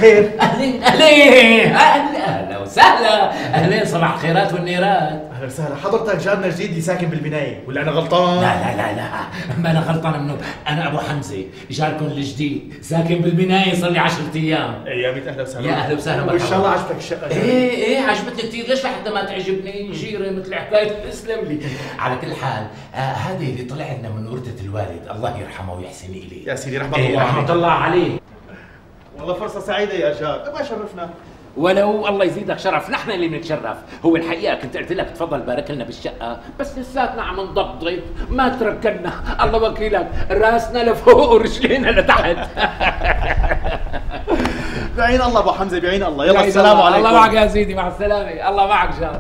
الخير. اهلين اهلين اهلا وسهلا. اهلين، صباح الخيرات والنيرات. اهلا وسهلا. حضرتك جارنا الجديد ساكن بالبنايه ولا انا غلطان؟ لا ما انا غلطان منه. انا ابو حمزه جاركم الجديد ساكن بالبنايه صار لي 10 ايام. يا ميت اهلا وسهلا. يا اهلا وسهلا. وان شاء الله عجبتك الشقه. ايه عجبتني كثير. ليش لحتى ما تعجبني؟ جيره مثل حكايه تسلم لي. على كل حال هذه اللي طلع لنا من ورثه الوالد، الله يرحمه ويحسن اليه. يا سيدي رحمه الله رحمه الله عليه. والله فرصه سعيده يا جار، ابغى شرفنا. ولو الله يزيدك شرف، نحن اللي بنتشرف. هو الحقيقه كنت قلت لك تفضل بارك لنا بالشقه، بس لساتنا عم نضبضب ما تركنا. الله وكيلك، راسنا لفوق ورجلينا لتحت. بعين الله ابو حمزه، بعين الله. يلا السلام عليكم. الله معك يا سيدي، مع السلامه. الله معك جار.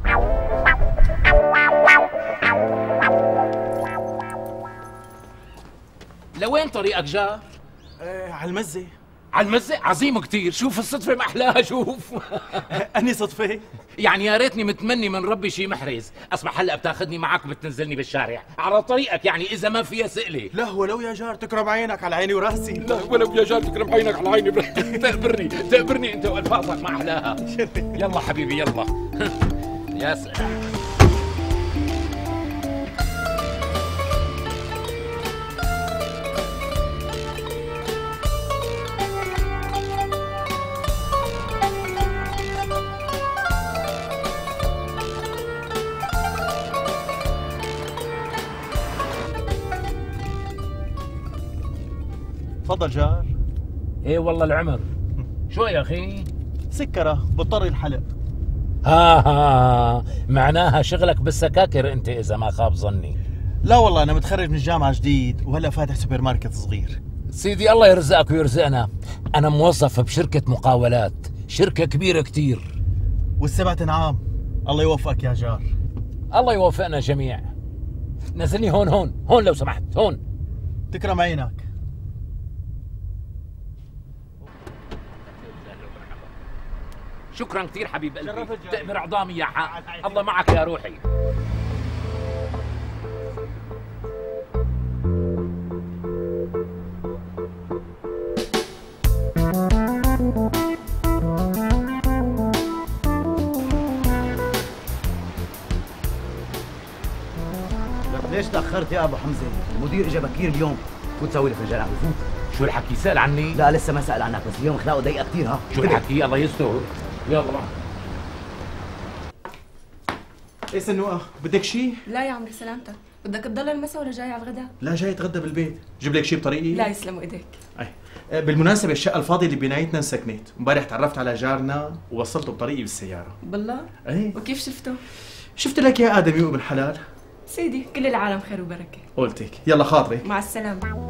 لوين طريقك جار؟ على المزه. على المزق. عظيم كتير. شوف الصدفة ما أحلاها. شوف. أني صدفة؟ يعني يا ريتني متمني من ربي شي محرز. أصبح هلا بتاخذني معك وبتنزلني بالشارع على طريقك، يعني إذا ما فيها سئلة. لا ولو يا جار تكرم عينك على عيني وراسي. لا ولو يا جار تكرم عينك على عيني. تقبرني أنت وألفاظك ما أحلاها. يلا حبيبي يلا. يا سلام. تفضل جار. ايه والله العمر. شو يا اخي؟ سكره بضطر الحلق. ها معناها شغلك بالسكاكر انت اذا ما خاب ظني. لا والله انا متخرج من الجامعه جديد وهلا فاتح سوبر ماركت صغير. سيدي الله يرزقك ويرزقنا. انا موظف بشركه مقاولات، شركه كبيره كتير. والسبعة نعام. الله يوفقك يا جار. الله يوفقنا جميع. نزلني هون لو سمحت. هون. تكرم عينك. شكرا كثير حبيب قلبي، تقبر عظامي يا حق. الله معك يا روحي. ليش تأخرت يا أبو حمزة؟ المدير إجا بكير اليوم، فوت سوي لك فنجان قهوة فوت. شو الحكي؟ سأل عني؟ لا لسه ما سأل عنك، بس اليوم خلاقه ضيقة كثير. ها شو الحكي؟ الله يستر. يلا. ايه سنوقة، بدك شيء؟ لا يا عمري سلامتك. بدك تضل المسا ولا جاي على الغداء؟ لا جاي اتغدى بالبيت. جيب لك شيء بطريقي؟ لا يسلموا ايديك. بالمناسبة الشقة الفاضية اللي ببنايتنا انسكنت، امبارح تعرفت على جارنا ووصلته بطريقي بالسيارة. بالله؟ ايه. وكيف شفته؟ شفت لك يا آدمي وابن حلال. سيدي كل العالم خير وبركة. قلتك. يلا خاطرك. مع السلامة.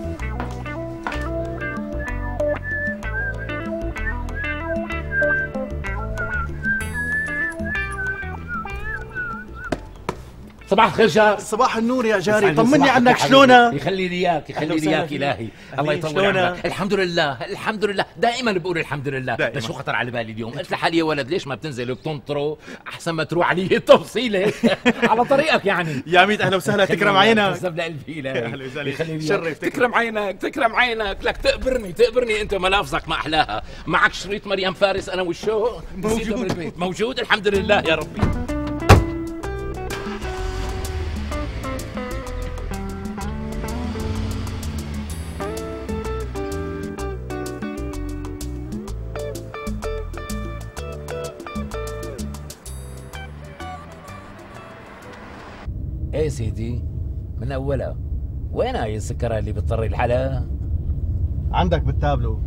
صباح الخير جار. صباح النور يا جاري، طمني عنك. شلونك؟ يخلي لي اياك، يخلي لي اياك الهي. الله يطول عمرك. الحمد لله دائما بقول الحمد لله. بس شو خطر على بالي اليوم؟ قلت لحالي يا ولد ليش ما بتنزل بتنطره احسن ما تروح علي التوصيله. على طريقك يعني. يا ميت اهلا وسهلا. تكرم عينك. تسلم قلبي الهي. يخلي شرف. تكرم عينك. لك تقبرني انت ملافظك ما احلاها. معك شريط مريم فارس انا والشو موجود الحمد لله يا ربي. ايه سيدي من اولها. وين هاي السكرة اللي بتطري الحلا؟ عندك بالتابلو.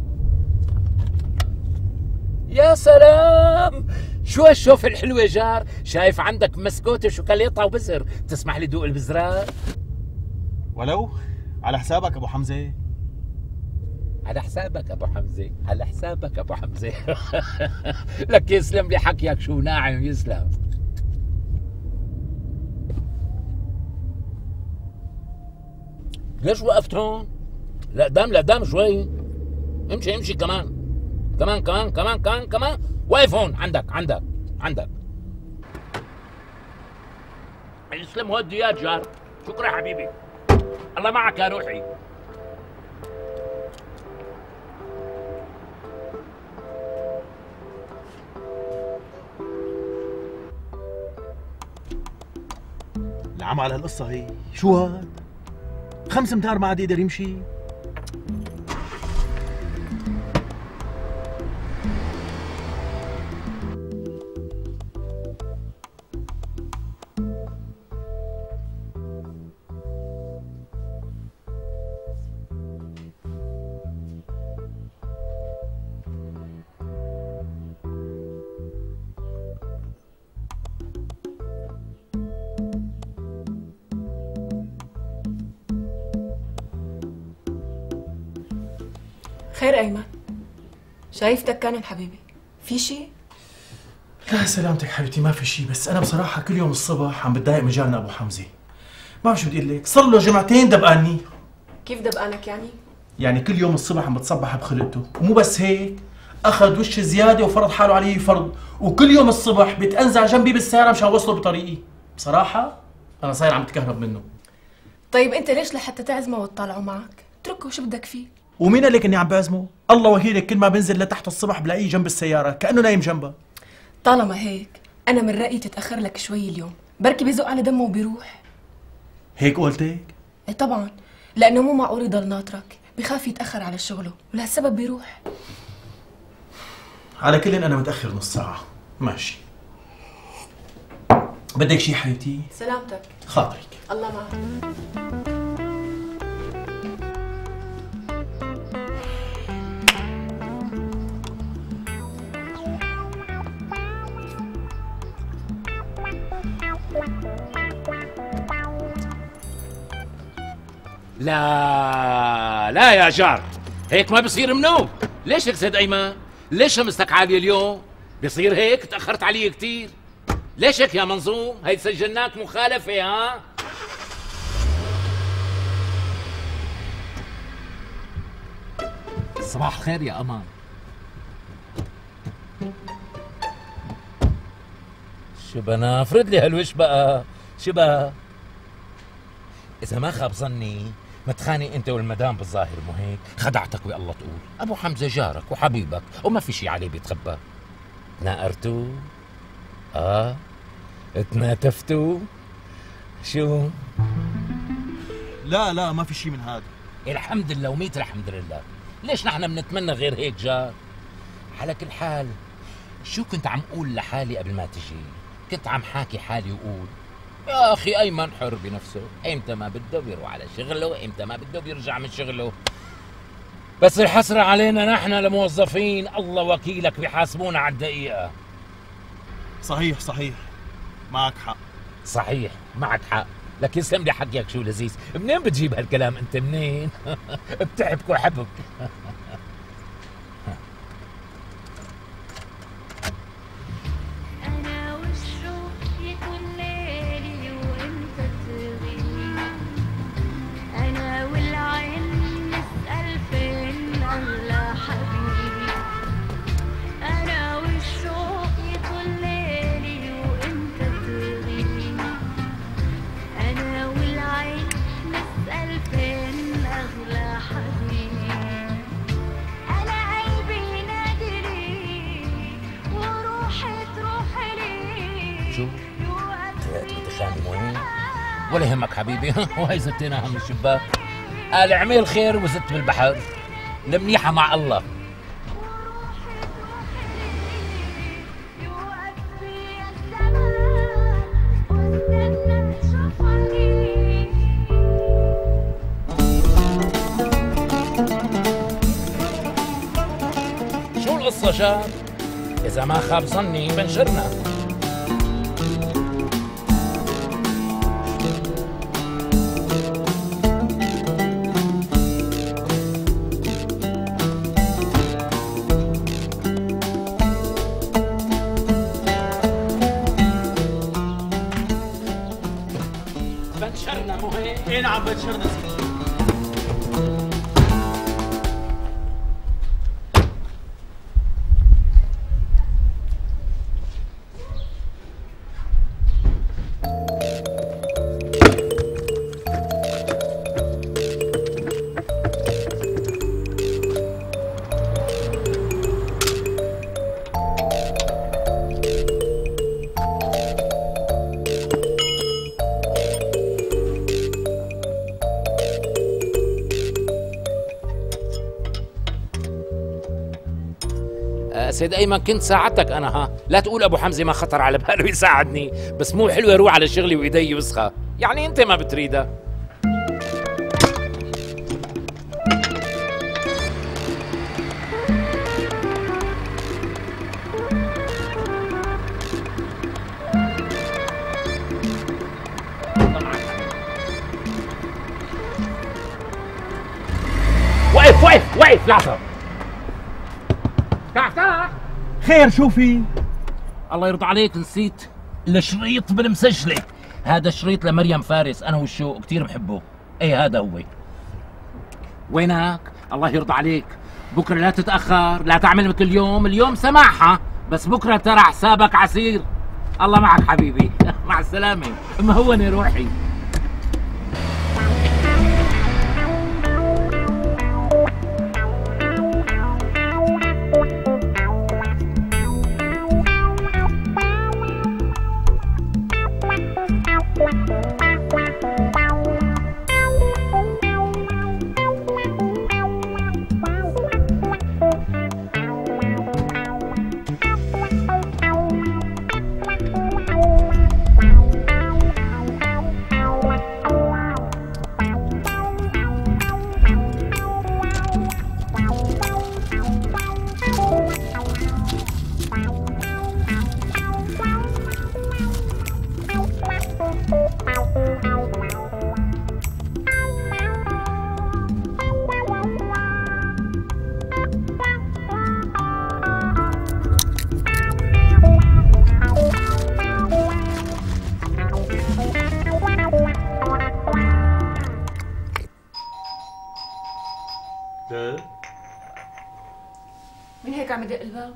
يا سلام، شو هالشوفة الحلوة جار. شايف عندك مسكوت وشوكولاتة وبزر، تسمح لي دوق البزرات؟ ولو على حسابك ابو حمزة. على حسابك ابو حمزة، على حسابك ابو حمزة. لك يسلم لي حكيك شو ناعم يسلم. ليش وقفت هون؟ لقدام شوي. امشي كمان. واقف هون. عندك يسلم ودي يا جار. شكرا حبيبي. الله معك يا روحي. على هالقصة هي، شو هاد؟ 5 امتار ما عاد يقدر يمشي. خير أيمن، شايفتك كان حبيبي، في شيء؟ لا سلامتك حبيبتي، ما في شيء، بس أنا بصراحة كل يوم الصبح عم بتضايق من جارنا أبو حمزة. ما بعرف شو بدي أقول لك، صار له جمعتين دبقاني. كيف دبقانك يعني؟ يعني كل يوم الصبح عم بتصبح بخلقته، ومو بس هيك، أخذ وش زيادة وفرض حاله علي فرض، وكل يوم الصبح بيتأنزع جنبي بالسيارة مشان أوصله بطريقي. بصراحة أنا صاير عم تكهرب منه. طيب أنت ليش لحتى تعزمه وتطالعه معك؟ اتركه، شو بدك فيه؟ ومين قال لك اني عم بعزمه؟ الله وكيلك كل ما بنزل لتحت الصبح بلاقيه جنب السيارة كأنه نايم جنبها. طالما هيك أنا من رأيي تتأخر لك شوي اليوم، بركي بيزق على دمه وبيروح. هيك قلتك؟ ايه طبعا، لأنه مو معقول يضل ناطرك، بخاف يتأخر على شغله ولهالسبب بيروح. على كل أنا متأخر نص ساعة، ماشي. بدك شي حبيبتي؟ سلامتك. خاطرك. الله معك. لا لا يا جار، هيك ما بصير منوب. ليش هيك سيد أيمن؟ ليش شمستك عالية اليوم؟ بصير هيك؟ تأخرت علي كتير. ليش هيك يا منظوم؟ هي سجلناك مخالفة. ها؟ صباح الخير يا أمان. شو بنا افرد لي هالوش بقى؟ شو بقى؟ إذا ما خاب ظني متخانق أنت والمدام بالظاهر، مو هيك؟ خدعتك بالله تقول. أبو حمزة جارك وحبيبك وما في شي عليه بيتخبى. ناقرتوا؟ اتناتفتوا؟ شو؟ لا ما في شي من هذا. الحمد لله وميت الحمد لله. ليش نحن بنتمنى غير هيك جار؟ على كل حال شو كنت عم قول لحالي قبل ما تجي؟ كنت عم حاكي حالي وقول يا أخي أيمن حر بنفسه، إمتى ما بده بيروح على شغله، إمتى ما بده بيرجع من شغله. بس الحسرة علينا نحن الموظفين، الله وكيلك بيحاسبونا على الدقيقة. صحيح معك حق. صحيح معك حق، لك يسلم لي حقك. شو لذيذ، منين بتجيب هالكلام أنت منين؟ بتحبك وحبك. شو؟ طلعت بتخاني مهم؟ ولا يهمك حبيبي. وهي زتيناها من الشباك. قال اعمل خير وزت بالبحر، المنيحة مع الله. شو القصة شاب؟ إذا ما خاب ظني بنشرنا. بنشرنا مو هيك؟ ايه نعم بنشرنا. سيد ايمن كنت ساعدتك انا، ها لا تقول ابو حمزه ما خطر على باله يساعدني، بس مو حلو اروح على شغلي وايدي وسخه، يعني انت ما بتريدها. وقف لحظة. تعال خير شو في؟ الله يرضى عليك، نسيت الشريط بالمسجلة. هذا شريط لمريم فارس، أنا والشوق كتير بحبه. إيه هذا هو. وينك؟ الله يرضى عليك، بكرة لا تتأخر، لا تعمل مثل اليوم سماحة، بس بكرة ترى حسابك عسير. الله معك حبيبي. مع السلامة، مهونة روحي. مين هيك عم يدق الباب؟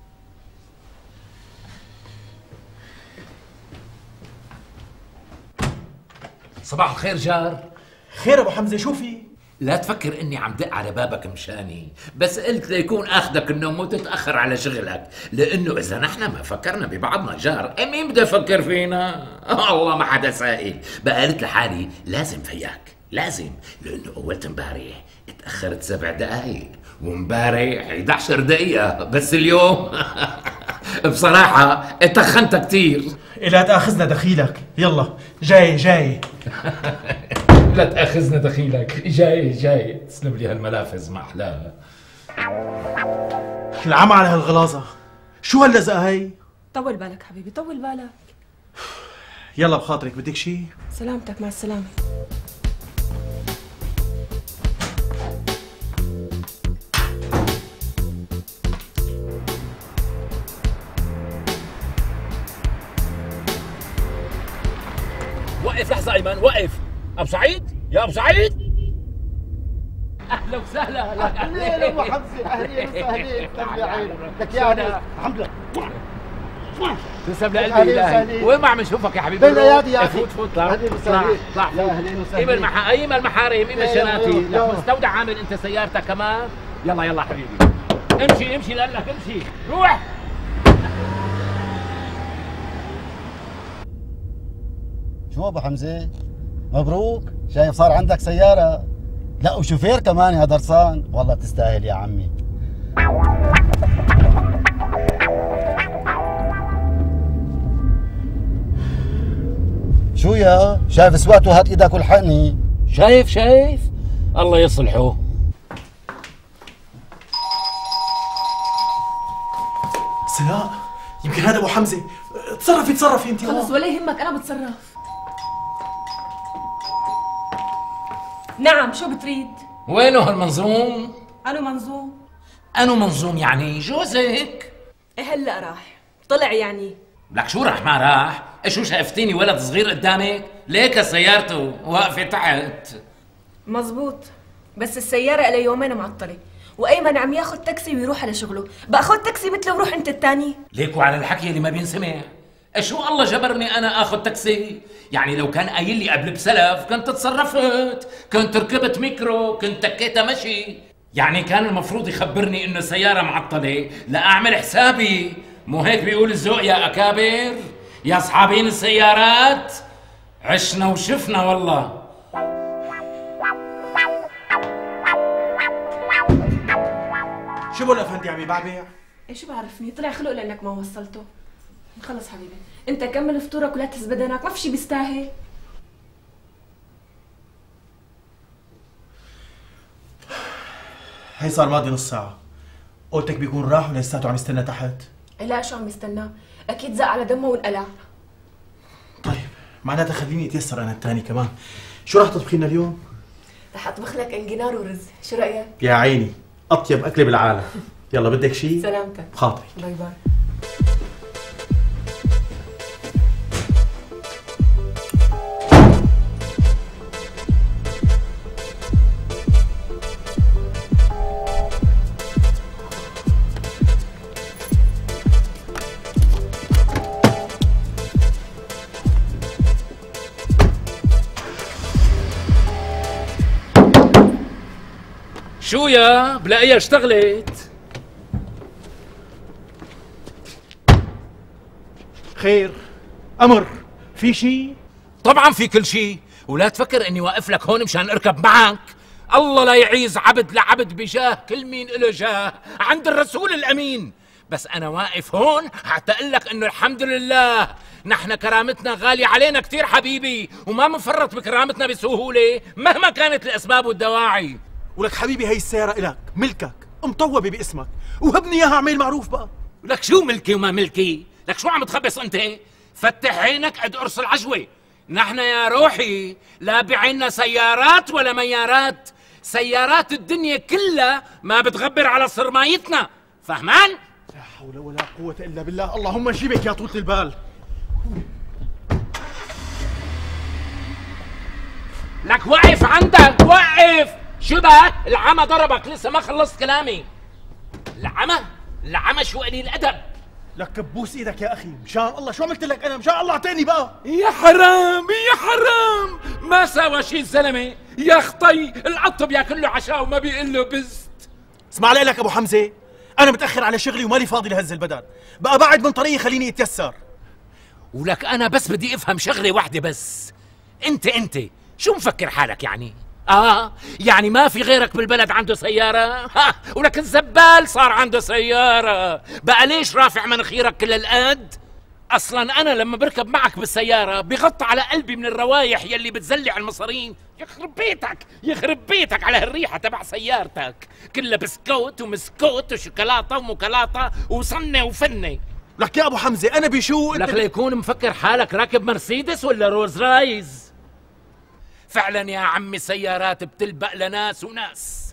صباح الخير جار. خير ابو حمزه شو في؟ لا تفكر اني عم دق على بابك مشاني، بس قلت ليكون اخذك النوم وتتاخر على شغلك، لانه اذا نحن ما فكرنا ببعضنا جار، مين بده يفكر فينا؟ الله ما حدا سائل. بقى قلت لحالي لازم فياك، لازم، لانه اول امبارح اتاخرت 7 دقائق، وامبارح 11 دقيقة، بس اليوم بصراحة اتخنت كتير. لا تاخذنا دخيلك، يلا جاي. لا تاخذنا دخيلك، جاي. تسلم لي هالملافظ ما احلاها. العمى على هالغلاظة، شو هاللزقة هي؟ طول بالك حبيبي، طول بالك. يلا بخاطرك بدك شي؟ سلامتك، مع السلامة. وقف لحظة أيمن، وقف. أبو سعيد، يا أبو سعيد، أهلا وسهلا. أهلين أبو حمزة، أهلين وسهلين. تسلم يا عيني، لك يا عيني. الحمد لله. تسلم لقلبي إلهي. وين ما عم نشوفك يا حبيبي؟ بالأيادي يا أخي. فوت طلع. أهلين وسهلين. طلع. يا أهلين وسهلين. أيمن المحارم، إيم الشناتي. لك مستودع عامل أنت سيارتك كمان. يلا حبيبي. امشي لقلك، امشي. روح. شو ابو حمزه؟ مبروك، شايف صار عندك سيارة، لا وشوفير كمان يا درسان، والله تستاهل يا عمي. شو يا شايف سواته، هات ايدك والحقني. شايف الله يصلحه. سلاء، يمكن هذا ابو حمزه. تصرفي انت. خلص ولا يهمك، انا بتصرف. نعم، شو بتريد؟ وينه هالمنظوم؟ أنو منظوم يعني جوزك؟ إيه هلا راح طلع يعني. لك شو راح ما راح؟ شو شافتيني ولد صغير قدامك؟ ليك سيارته واقفة تحت. مزبوط، بس السيارة إلى يومين معطلة، وأيمن عم ياخد تاكسي ويروح على شغله. بقى خد تاكسي مثله وروح أنت التاني. ليكوا على الحكي اللي ما بينسمع. شو الله جبرني أنا آخذ تاكسي؟ يعني لو كان قايل لي قبل بسلف كنت تصرفت، كنت ركبت ميكرو، كنت تكيتها مشي. يعني كان المفروض يخبرني إنه سيارة معطلة لأعمل حسابي. مو هيك بيقول الذوق يا أكابر؟ يا أصحابين السيارات، عشنا وشفنا والله. شو بقول افندي عم يبعبع؟ ايش بعرفني، طلع خلق لانك ما وصلته. خلص حبيبي، انت كمل فطورك ولا تهز بدنك، ما في شي بيستاهل. هي صار ماضي نص ساعة، اوضتك بيكون راح ولا لساته عم يستنى تحت؟ لا شو عم يستناه؟ اكيد زق على دمه وانقلع. طيب معناتها خليني اتيسر انا الثاني كمان. شو راح تطبخي لنا اليوم؟ رح اطبخ لك انجنار ورز، شو رايك؟ يا عيني، اطيب اكله بالعالم. يلا بدك شيء؟ سلامتك. بخاطرك. باي باي. شو يا بلاقيها اشتغلت؟ خير، امر، في شيء؟ طبعا في كل شيء، ولا تفكر اني واقف لك هون مشان اركب معك. الله لا يعيز عبد لعبد بجاه كل مين له جاه عند الرسول الامين. بس انا واقف هون حتى اقول لك انه الحمد لله نحن كرامتنا غالية علينا كثير حبيبي، وما منفرط بكرامتنا بسهولة مهما كانت الاسباب والدواعي. ولك حبيبي هي السيارة إلك، ملكك، مطوبة باسمك، وهبني إياها عميل معروف بقى. لك شو ملكي وما ملكي؟ لك شو عم تخبص انت؟ فتح عينك قد قرص العجوة. نحن يا روحي لا بعنا سيارات ولا ميارات، سيارات الدنيا كلها ما بتغبر على صرمايتنا، فهمان؟ لا حول ولا قوة إلا بالله، اللهم جيبك يا طولة البال. لك وقف عندك، وقف. شو بك؟ العمى ضربك، لسه ما خلصت كلامي. العمى شو قليل الأدب. لك كبوس ايدك يا اخي، مشان الله شو عملت لك انا؟ مشان الله اعطيني بقى. يا حرام يا حرام، ما سوى شي الزلمه يا خطي، القط بياكل له عشاء وما بيقول له بست. اسمع لي لك ابو حمزه، انا متاخر على شغلي ومالي فاضي لهز البدن، بقى بعد من طريقي خليني اتيسر. ولك انا بس بدي افهم شغله واحده بس، انت شو مفكر حالك يعني؟ يعني ما في غيرك بالبلد عنده سيارة؟ ولك الزبال صار عنده سيارة، بقى ليش رافع مناخيرك كل القد؟ اصلا انا لما بركب معك بالسيارة بغطى على قلبي من الروايح يلي بتزلع المصارين. يخرب بيتك على هالريحة تبع سيارتك، كلها بسكوت ومسكوت وشوكولاتة وموكولاتة وصنة وفنة. لك يا ابو حمزة انا بشو لك ليكون مفكر حالك راكب مرسيدس ولا روز رايز. فعلا يا عمي سيارات بتلبق لناس وناس.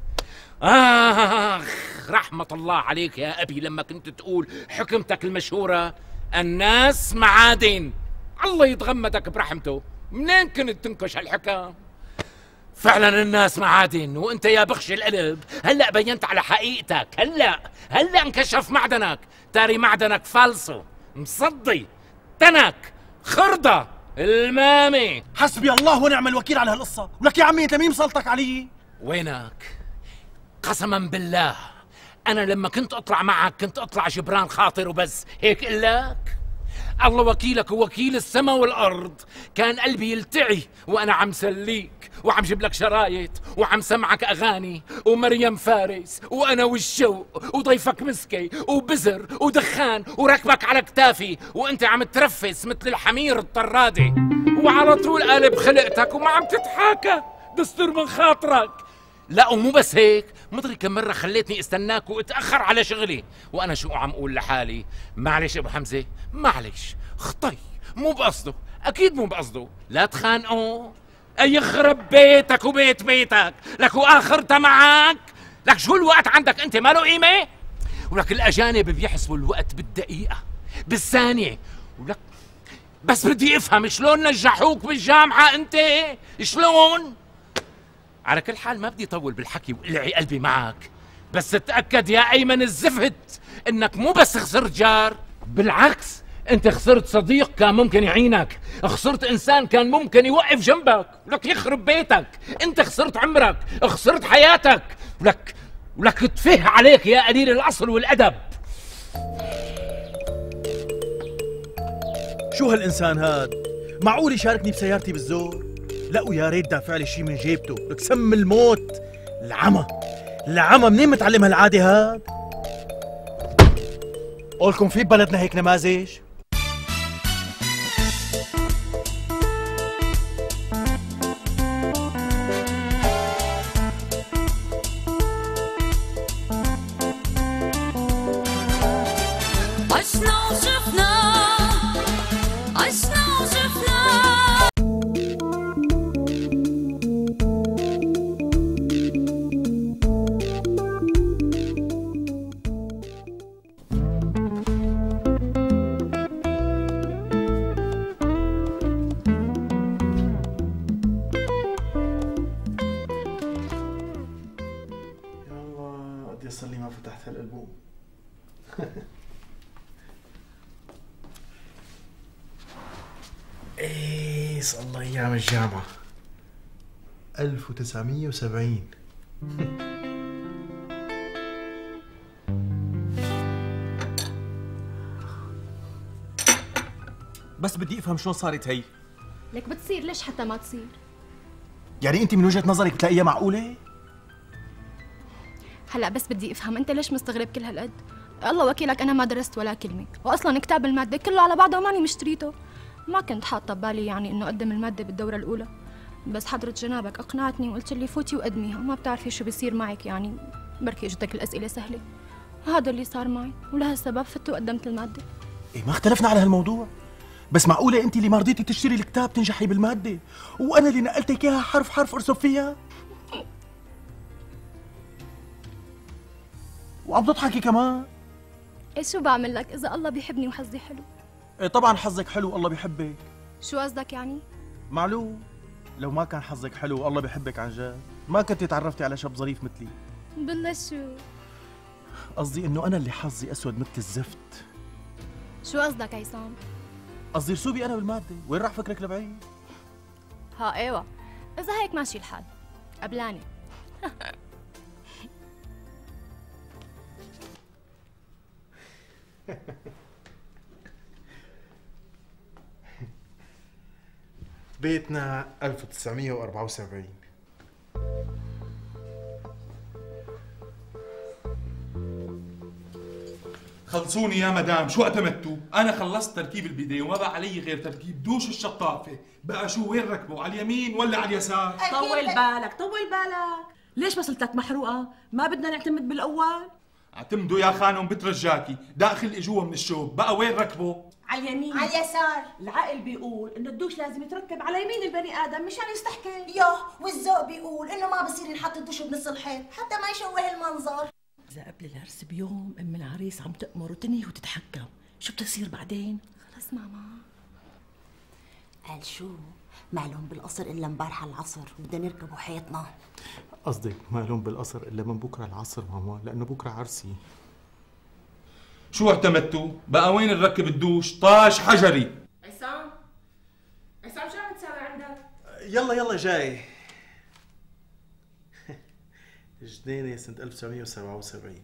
رحمة الله عليك يا أبي لما كنت تقول حكمتك المشهورة الناس معادن. الله يتغمدك برحمته، منين كنت تنكش هالحكم؟ فعلا الناس معادن، وانت يا بخش القلب هلا بينت على حقيقتك. هلا انكشف معدنك، تاري معدنك فالصو مصدي تنك خردة المامي. حسبي الله ونعم الوكيل على هالقصة. ولك يا عمي انت مين مسلطك علي؟ وينك؟ قسما بالله انا لما كنت اطلع معك كنت اطلع جبران خاطر وبس، هيك قلك؟ الله وكيلك ووكيل السماء والارض، كان قلبي يلتعي وانا عم سليك وعم جيب لك شرايط وعم سمعك اغاني ومريم فارس وانا والشوق وضيفك مسكي وبزر ودخان وركبك على كتافي وانت عم ترفس مثل الحمير الطرادي، وعلى طول قالب خلقتك وما عم تتحاكى، دستور من خاطرك. لا ومو بس هيك، مدري كم مرة خليتني استناك واتأخر على شغلي، وأنا شو عم أقول لحالي؟ معلش أبو حمزة، معلش، خطي، مو بقصده، أكيد مو بقصده، لا تخانقوا، يخرب بيتك وبيت بيتك، لك وآخرتها معك، لك شو الوقت عندك أنت ما له قيمة؟ ولك الأجانب بيحسبوا الوقت بالدقيقة، بالثانية، ولك بس بدي أفهم شلون نجحوك بالجامعة أنت؟ شلون؟ على كل حال ما بدي اطول بالحكي وقلعي قلبي معك، بس تأكد يا ايمن الزفت انك مو بس خسرت جار، بالعكس انت خسرت صديق كان ممكن يعينك، خسرت انسان كان ممكن يوقف جنبك، ولك يخرب بيتك، انت خسرت عمرك، خسرت حياتك، ولك تفه عليك يا قليل الاصل والادب. شو هالانسان هاد؟ معقول يشاركني بسيارتي بالزور؟ لا ويا ريت دافع لي شيء من جيبته، لك سم الموت. العمى منين متعلم هالعاده هاد؟ قولكم في ببلدنا هيك نماذج؟ صار لي ما فتحت هالالبوم. ايه صار الله ايام الجامعة 1970. بس بدي افهم شلون صارت هي. لك بتصير ليش حتى ما تصير؟ يعني انت من وجهة نظرك بتلاقيها معقولة؟ هلا بس بدي افهم انت ليش مستغرب كل هالقد؟ الله وكيلك انا ما درست ولا كلمه، واصلا كتاب الماده كله على بعضه وماني مشتريته. ما كنت حاطه ببالي يعني انه اقدم الماده بالدوره الاولى، بس حضرة جنابك اقنعتني وقلت لي فوتي وقدميها، ما بتعرفي شو بيصير معك يعني، بركي اجتك الاسئله سهله. هذا اللي صار معي، ولهالسبب فت وقدمت الماده. ايه ما اختلفنا على هالموضوع، بس معقولة انت اللي ما رضيتي تشتري الكتاب تنجحي بالمادة، وانا اللي نقلتك اياها حرف حرف ارسم فيها؟ وعم تضحكي كمان؟ ايه شو بعمل لك اذا الله بيحبني وحظي حلو؟ ايه طبعا حظك حلو والله بيحبك. شو قصدك يعني؟ معلوم، لو ما كان حظك حلو والله بيحبك عن جد ما كنت تعرفتي على شاب ظريف مثلي. بالله شو؟ قصدي انه انا اللي حظي اسود مثل الزفت. شو قصدك عصام؟ قصدي رسوبي انا بالمادة، وين راح فكرك لبعيد؟ ها ايوه، اذا هيك ماشي الحال قبلاني. بيتنا 1974. خلصوني يا مدام، شو اعتمدتوا؟ أنا خلصت تركيب البداية وما بقى علي غير تركيب دوش الشطافة، بقى شو وين ركبوا؟ على اليمين ولا على اليسار؟ طول بالك طول بالك، ليش مسلتك محروقة؟ ما بدنا نعتمد بالأول؟ اعتمدوا يا خانم بترجاكي، داخل اجوا من الشوب، بقى وين ركبوا؟ على اليمين على اليسار. العقل بيقول إنه الدوش لازم يتركب على يمين البني آدم مشان يستحكي. ياه والذوق بيقول انه ما بصير ينحط الدش بنص الحيط حتى ما يشوه المنظر. إذا قبل العرس بيوم أم العريس عم تأمر وتنهي وتتحكم، شو بتصير بعدين؟ خلص ماما. قال شو؟ ما لهم بالقصر الا امبارح العصر، بدنا نركبوا حيطنا. قصدك ما لهم بالقصر الا من بكره العصر ماما، لانه بكره عرسي. شو اعتمدتوا؟ بقى وين نركب الدوش؟ طاش حجري. عصام شو عم تساوي عندك؟ يلا جاي. جنينة سنة 1977.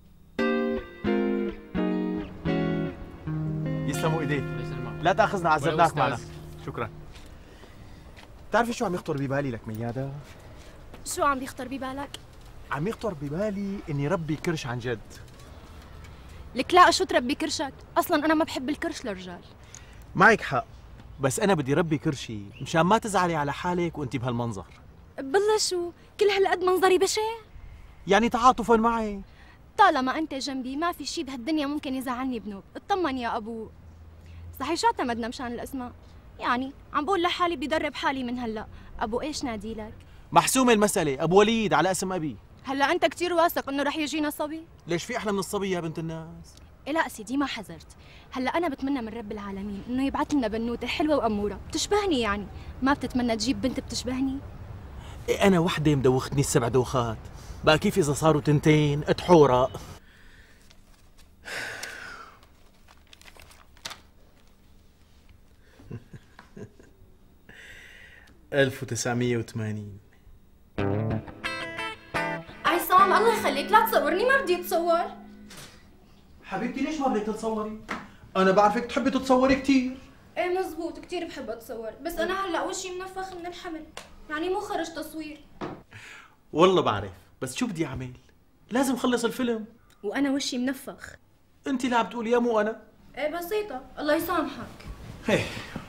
يسلموا ايديك، لا تاخذنا عذبناك معنا. شكرا. بتعرفي شو عم يخطر ببالي لك ميادة؟ شو عم بيخطر ببالك؟ عم يخطر ببالي اني ربي كرش عن جد. لك لا، شو تربي كرشك؟ اصلا انا ما بحب الكرش للرجال. معك حق، بس انا بدي ربي كرشي مشان ما تزعلي على حالك وانت بهالمنظر. بالله شو؟ كل هالقد منظري بشع؟ يعني تعاطفا معي. طالما انت جنبي ما في شي بهالدنيا ممكن يزعلني بنوب. اطمن يا ابو. صحيح شو اعتمدنا مشان الاسماء؟ يعني عم بقول لحالي بدرب حالي من هلا. ابو ايش نادي لك؟ محسومة المسألة، ابو وليد على اسم ابي. هلا انت كثير واثق انه رح يجينا صبي؟ ليش في احلى من الصبي يا بنت الناس؟ إيه لا سيدي ما حذرت. هلا انا بتمنى من رب العالمين انه يبعث لنا بنوته حلوه واموره بتشبهني. يعني ما بتتمنى تجيب بنت بتشبهني؟ إيه أنا وحدة مدوختني السبع دوخات، بقى كيف إذا صاروا تنتين أتحورق؟ عصام الله يخليك لا تصورني، ما بدي اتصور. حبيبتي ليش ما بدك تتصوري؟ أنا بعرفك تحبي تتصوري كثير. ايه مزبوط كثير بحب اتصور، بس انا هلا وشي منفخ من الحمل، يعني مو خرج تصوير. والله بعرف، بس شو بدي أعمل؟ لازم خلص الفيلم. وانا وشي منفخ. انت اللي عم تقولي يا مو انا. ايه بسيطة، الله يسامحك. هي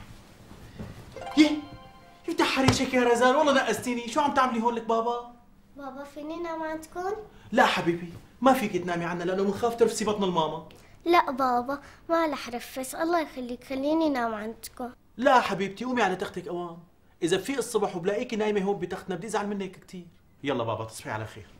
يفتح ريشك يا رزان، والله نقستيني. شو عم تعملي هون لك بابا؟ بابا فيني نام عندكم؟ لا حبيبي، ما فيك تنامي عنا لانه بنخاف ترفسي بطن الماما. لا بابا، ما رح رفس، الله يخليك خليني نام عندكم. لا حبيبتي، قومي على تختك اوام. اذا بفيق الصبح وبلاقيكي نايمه هون بتختنا بدي ازعل منك كثير. يلا بابا تصبحي على خير.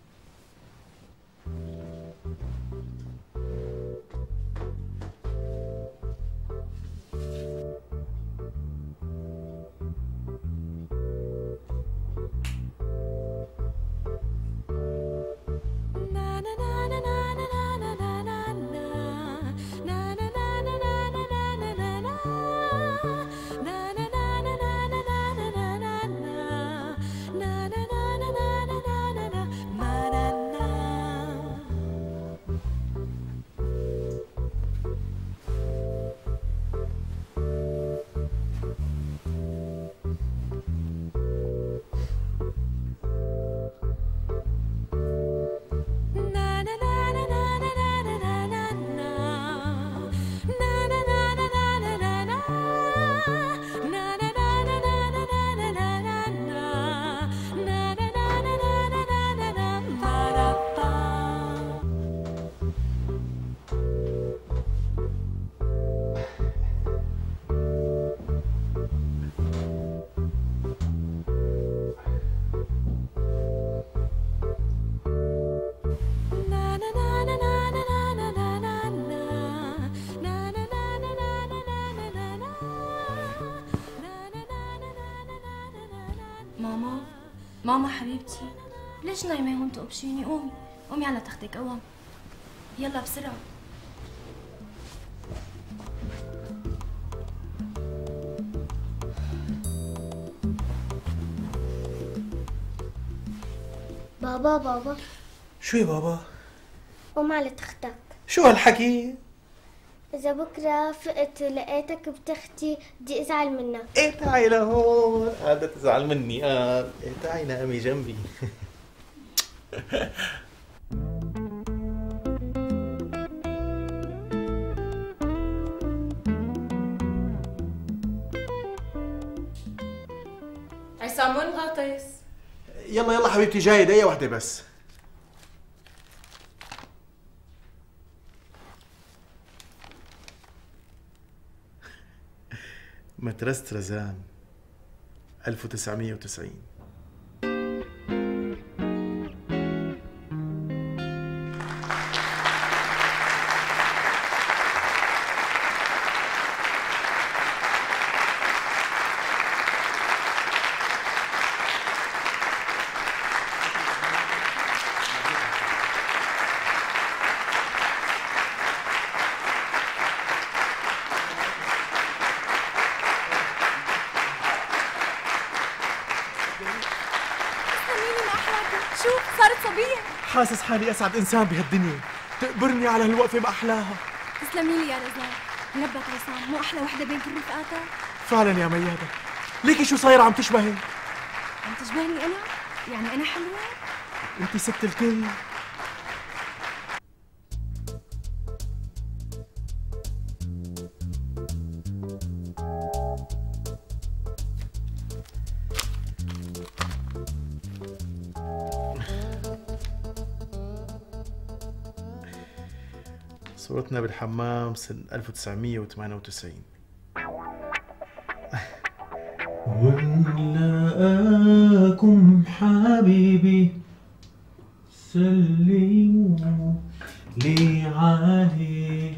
ماما حبيبتي، ليش نايمة هون تقبشيني؟ قومي قومي على تختك قوام، يلا بسرعة. بابا شو يا بابا؟ قوم على تختك. شو هالحكي؟ إذا بكرة فقت ولقيتك بتختي بدي أزعل منك. ايه تعي لهون، قاعدة تزعل مني قال. ايه تعي نامي جنبي. عصام وين غاطس؟ يلا حبيبتي جاي، دقيقة واحدة بس. مدرسة رزان 1990. حاسس حالي اسعد انسان بهالدنيا، تقبرني على هالوقفه باحلاها. تسلمي لي يا رزان، نبت عصام مو احلى وحده بين كل رفقاتها؟ فعلا يا ميادة، ليكي شو صايره عم تشبهي؟ عم تشبهني انا؟ يعني انا حلوه؟ انت ست الكل. صورتنا بالحمام سنة 1998. ونلاقاكم حبيبي سلموا لي عليه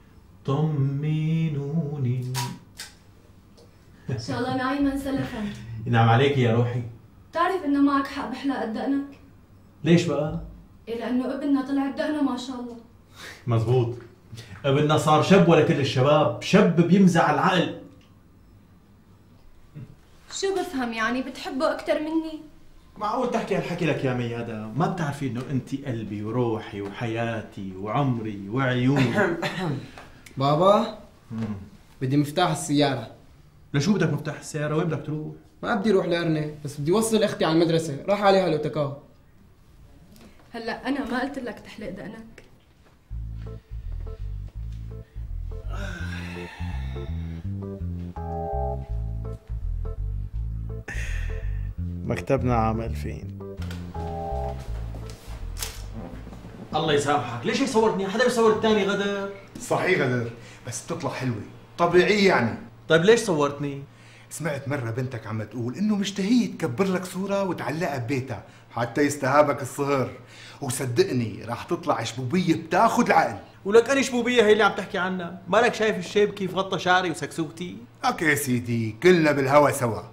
طمنوني. ان شاء الله نايما سلفا. ينعم عليك يا روحي. بتعرف انه معك حق بحلق دقنك؟ ليش بقى؟ إيه لانه ابننا طلع دقنه ما شاء الله. مزبوط، ابننا صار شب ولا كل الشباب، شب بيمزع العقل. شو بفهم يعني بتحبه اكثر مني؟ معقول تحكي هالحكي لك يا ميادة؟ ما بتعرفي انه انت قلبي وروحي وحياتي وعمري وعيوني. بابا بدي مفتاح السيارة. لشو بدك مفتاح السيارة؟ وين بدك تروح؟ ما بدي اروح لأرني، بس بدي اوصل اختي على المدرسة، راح عليها الاوتوكار. هلا انا ما قلت لك تحلق دقنك. مكتبنا عام 2000. الله يسامحك، ليش هيك صورتني؟ حدا بيصور الثاني غدر؟ صحيح غدر، بس بتطلع حلوة طبيعية يعني. طيب ليش صورتني؟ سمعت مرة بنتك عم تقول إنه مشتهية تكبر لك صورة وتعلقها ببيتها حتى يستهابك الصهر، وصدقني راح تطلع شبوبية بتاخد العقل. ولك أنا شبوبية هي اللي عم تحكي عنها؟ مالك شايف الشيب كيف غطى شعري وسكسوكتي؟ اوكي يا سيدي، كلنا بالهوا سوا.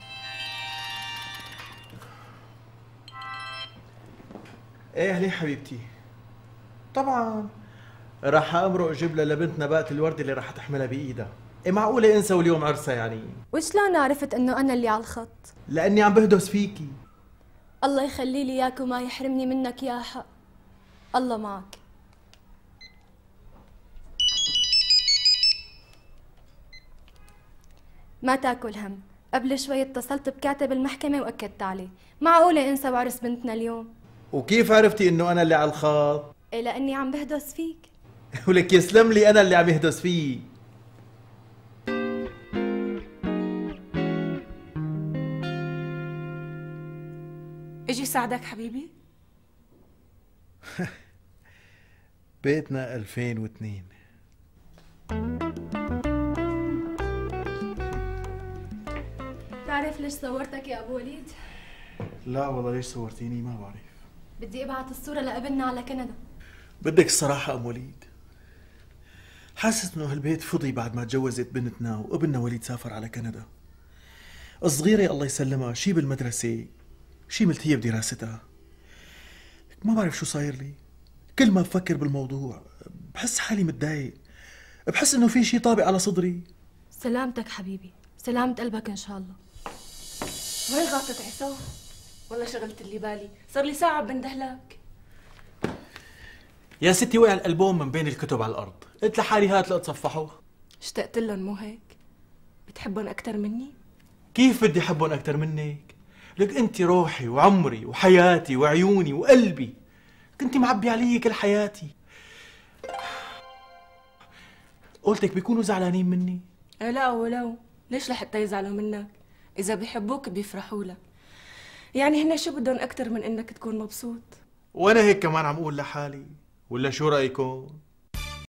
ايه ليه حبيبتي؟ طبعا راح امرق اجيب لها لبنتنا باقة الورد اللي راح تحملها بايدها. ايه معقولة انسى واليوم عرسها يعني؟ وشلون عرفت انه انا اللي على الخط؟ لاني عم بهدس فيكي. الله يخلي لي اياك وما يحرمني منك يا حق. الله معك. ما تاكل هم، قبل شوي اتصلت بكاتب المحكمة واكدت عليه، معقولة انسى وعرس بنتنا اليوم؟ وكيف عرفتي انه انا اللي على الخط؟ ايه لاني عم بهدس فيك. ولك يسلم لي انا اللي عم يهدس فيه. اجي ساعدك حبيبي؟ بيتنا 2002. بتعرف ليش صورتك يا ابو وليد؟ لا والله ليش صورتيني ما بعرف. بدي ابعت الصورة لابننا على كندا. بدك الصراحة ام وليد، حاسس انه هالبيت فضي بعد ما تجوزت بنتنا وابننا وليد سافر على كندا. الصغيرة الله يسلمها شي بالمدرسة شي ملتهية بدراستها. ما بعرف شو صاير لي، كل ما بفكر بالموضوع بحس حالي متضايق، بحس انه في شي طابق على صدري. سلامتك حبيبي، سلامة قلبك ان شاء الله. وين غلطت عصام؟ والله شغلت اللي بالي، صار لي ساعة بندهلك. يا ستي وقع الألبوم من بين الكتب على الأرض، قلت لحالي هات لأتصفحه. اشتقت لهم مو هيك؟ بتحبهم أكتر مني؟ كيف بدي أحبهم أكتر منك؟ لك أنت روحي وعمري وحياتي وعيوني وقلبي، كنت معبي علي كل حياتي. قلتك بيكونوا زعلانين مني؟ لا ولو، ليش لحتى يزعلوا منك؟ إذا بيحبوك بيفرحوا لك، يعني هن شو بدهم أكتر من إنك تكون مبسوط؟ وأنا هيك كمان عم أقول لحالي، ولا شو رأيكم؟